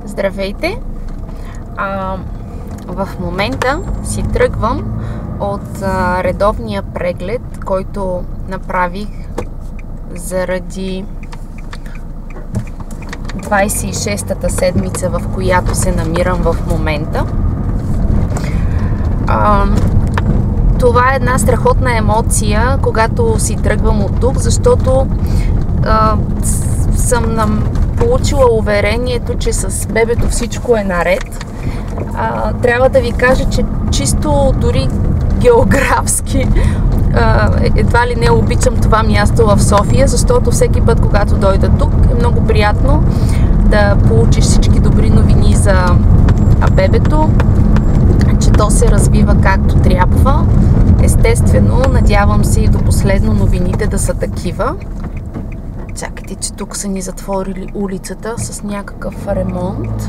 Здравейте! В момента си тръгвам от редовния преглед, който направих заради 26-та седмица, в която се намирам в момента. Това е една страхотна емоция, когато си тръгвам от тук, защото съм получила уверението, че с бебето всичко е наред. Трябва да ви кажа, че чисто дори географски едва ли не обичам това място в София, защото всеки път, когато дойда тук, е много приятно да получиш всички добри новини за бебето, че то се развива както трябва. Естествено, надявам се и до последно новините да са такива. Чакайте, че тук са ни затворили улицата с някакъв ремонт.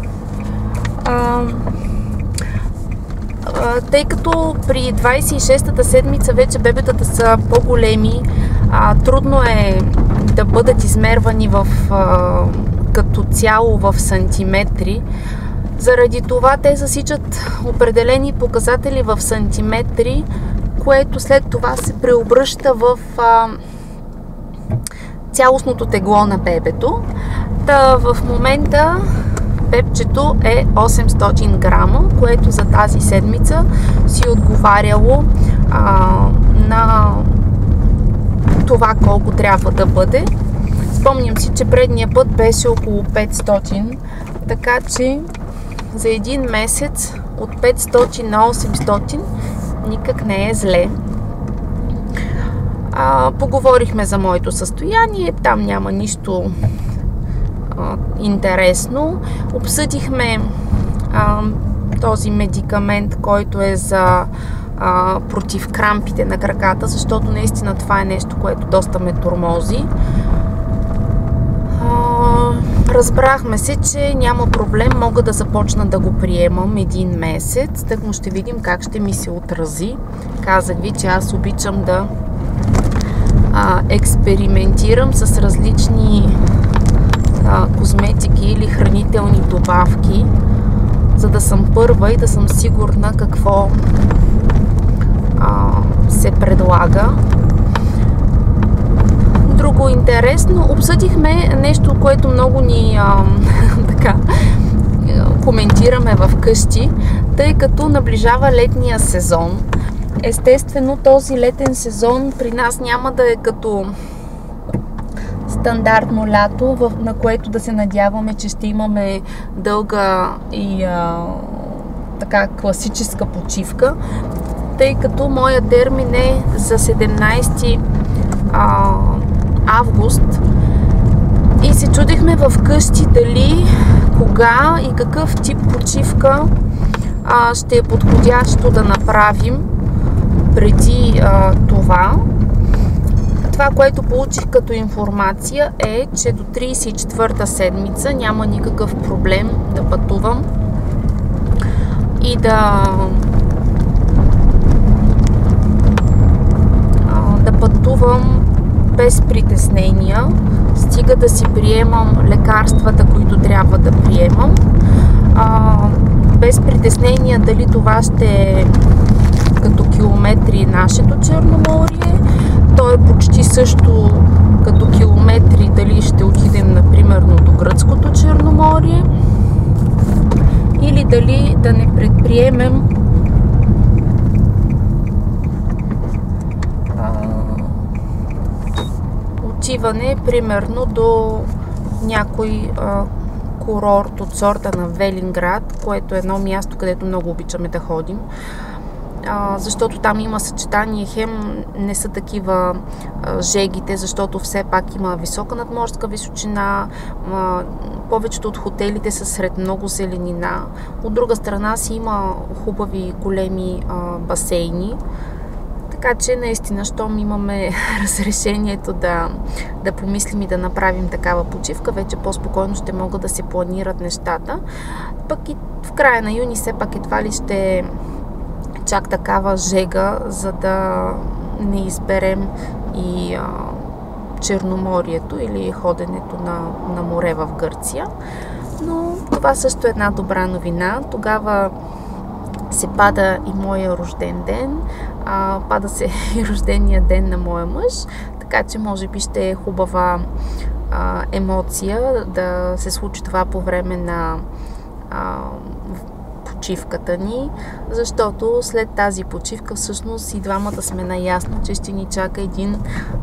Тъй като при 26-та седмица вече бебетата са по-големи, трудно е да бъдат измервани като цяло в сантиметри. Заради това те засичат определени показатели в сантиметри, което след това се преобръща в цялостното тегло на бебето. В момента бебчето е 800 грама, което за тази седмица си отговаряло на това колко трябва да бъде. Спомням си, че предния път беше около 500, така че за един месец от 500 на 800 никак не е зле. Поговорихме за моето състояние, там няма нищо интересно. Обсъдихме този медикамент, който е за против крампите на краката, защото наистина това е нещо, което доста ме тормози. Разбрахме се, че няма проблем, мога да започна да го приемам един месец, тъкмо ще видим как ще ми се отрази. Казах ви, че аз обичам да експериментирам с различни козметики или хранителни добавки, за да съм първа и да съм сигурна какво се предлага. Друго интересно, обсъдихме нещо, което много ни коментираме в къщи, тъй като наближава летния сезон. Естествено, този летен сезон при нас няма да е като стандартно лято, на което да се надяваме, че ще имаме дълга и така класическа почивка, тъй като моя термин е за 17 август и се чудихме в къщи дали, кога и какъв тип почивка ще е подходящо да направим преди това. Това, което получих като информация е, че до 34-та седмица няма никакъв проблем да пътувам и да пътувам без притеснения, стига да си приемам лекарствата, които трябва да приемам. Без притеснения дали това ще е като километри нашето Черноморие. То е почти също като километри дали ще отидем, например, до гръцкото Черноморие, или дали да не предприемем отиване, примерно, до някой курорт от сорта на Велинград, което е едно място, където много обичаме да ходим. Защото там има съчетание, хем не са такива жегите, защото все пак има висока надморска височина, повечето от хотелите са сред много зеленина. От друга страна си има хубави големи басейни, така че наистина, щом имаме разрешението да помислим и да направим такава почивка, вече по-спокойно ще могат да се планират нещата. Пък и в края на юни все пак едва ли ще чак такава жега, за да не изберем и Черноморието или ходенето на море в Гърция. Но това също е една добра новина. Тогава се пада и моя рожден ден, пада се и рождения ден на моя мъж, така че може би ще е хубава емоция да се случи това по време на почивката ни, защото след тази почивка всъщност и двамата сме наясно, че ще ни чака един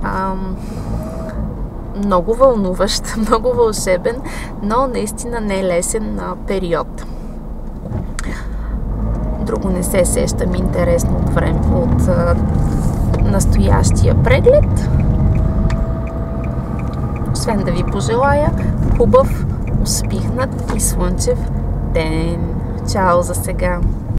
много вълнуващ, много вълшебен, но наистина не лесен период. Друго не се сещам интересно от време от настоящия преглед. Освен да ви пожелая хубав, усмихнат и слънчев ден. Чао за сега!